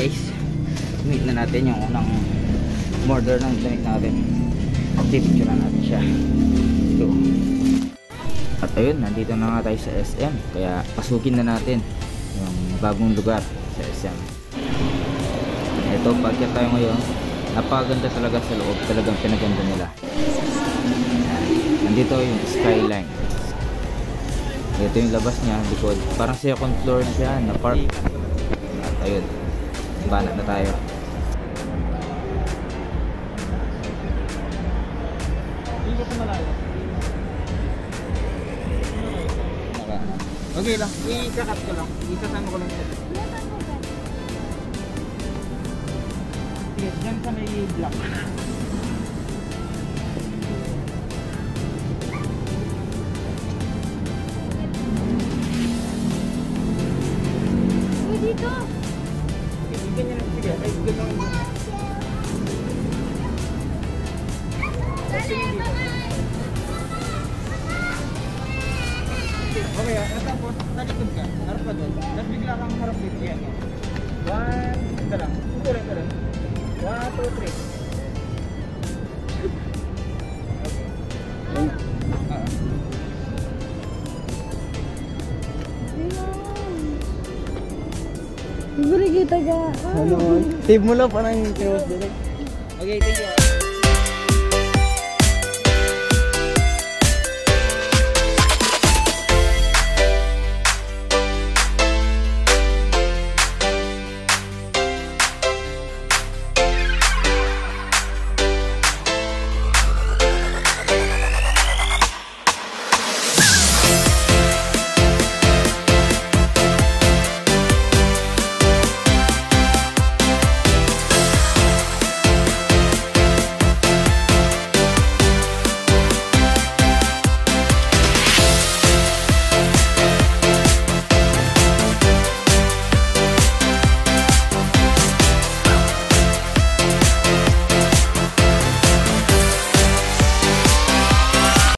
guys, meet na natin yung unang order ng damit natin. Picture na natin siya. So, at ayun, nandito na nga tayo sa SM, kaya pasukin na natin yung bagong lugar sa SM. Ito, pagkat tayo ngayon, napakaganda talaga sa loob, talagang pinaganda nila. Nandito yung skyline. Ito yung labas niya, likod. Parang second floor siya na park. At ayun, bana na tayo. Okay lang, i-cut ko lang. Isasama ko lang ito. Yes, dyan sa may block. Dito. Ganyan lang, sige. Ay, ganyan lang. Okay, tapos talikod ka, harap ka doon. Tapos bigla kang harap dito. Yan. 1, ito lang. Tutuloy ka lang. 1, 2, 3. Siguro kita ka. Ano? Save mo lang parang close direct. Okay, thank you.